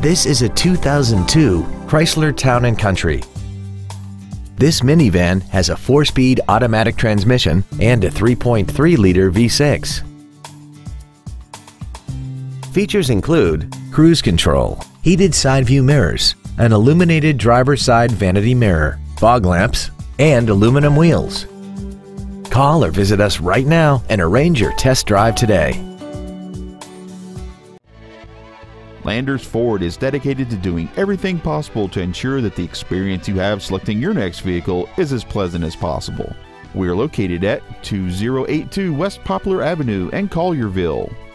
This is a 2002 Chrysler Town & Country. This minivan has a 4-speed automatic transmission and a 3.3-liter V6. Features include cruise control, heated side view mirrors, an illuminated driver's side vanity mirror, fog lamps, and aluminum wheels. Call or visit us right now and arrange your test drive today. Landers Ford is dedicated to doing everything possible to ensure that the experience you have selecting your next vehicle is as pleasant as possible. We are located at 2082 West Poplar Avenue in Collierville.